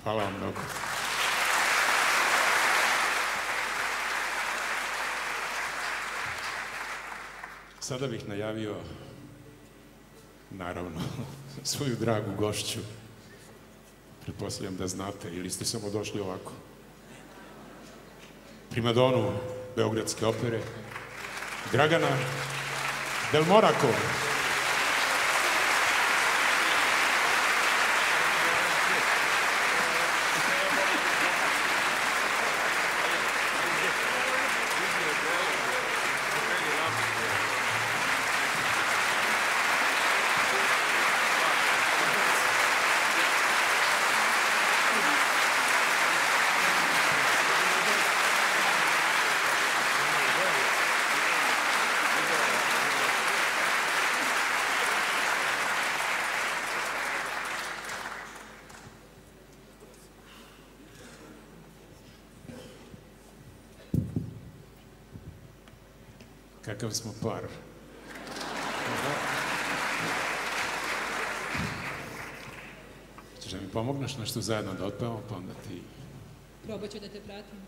Hvala vam mnogo. Sada bih najavio, naravno, svoju dragu gošću. Pretpostavljam da znate, ili ste samo došli ovako. Primadonu Beogradske opere, Dragana Del Monaco. Kakav smo par. Češ da mi pomogneš nešto zajedno da otpevamo, pa onda ti... Probat ću da te pratim.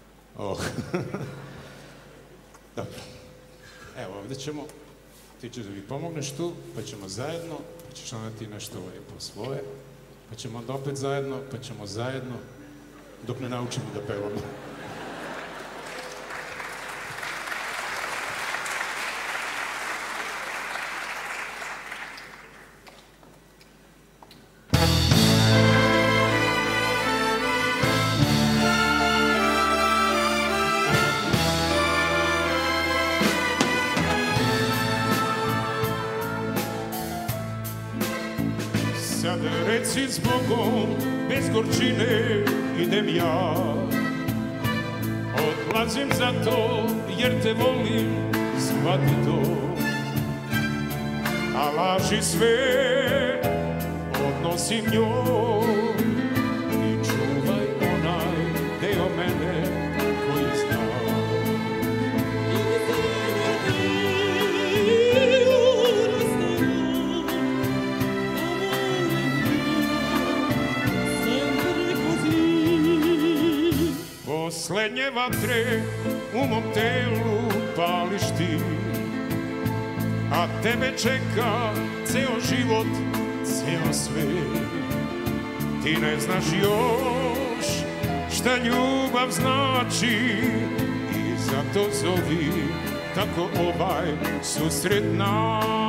Dobro. Evo, ovde ćemo... Ti ćeš da mi pomogneš tu, pa ćemo zajedno, pa ćeš onda ti nešto lepo svoje, pa ćemo onda opet zajedno, pa ćemo zajedno, dok ne naučimo da pevamo. Sad reci zbogom, bez gorčine idem ja. Odlazim zato jer te volim, shvati to. A laži sve odnosim njoj. I čuvaj onaj deo mene koji zna. Poslednje vatre u mom telu pališ ti, a tebe čeka ceo život, ceo svet. Ti ne znaš još šta ljubav znači i zato zovi tako ovaj susret nas.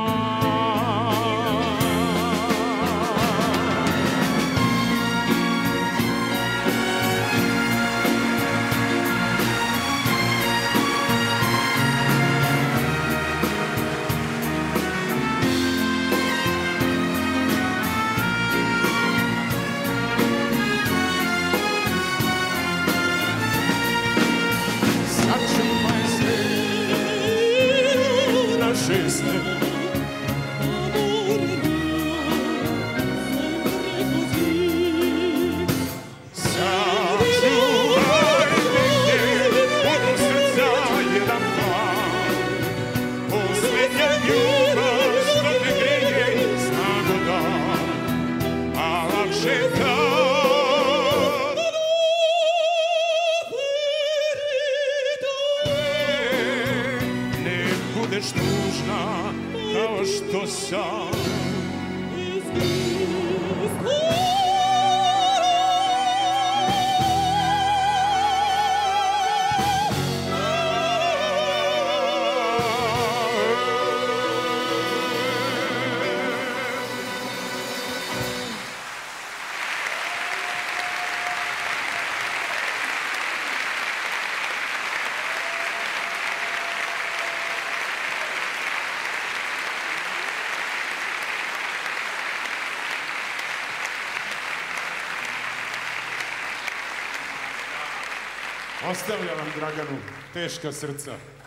Budeš tužna kao što sam. Ostavljam vam, Draganu, teška srca.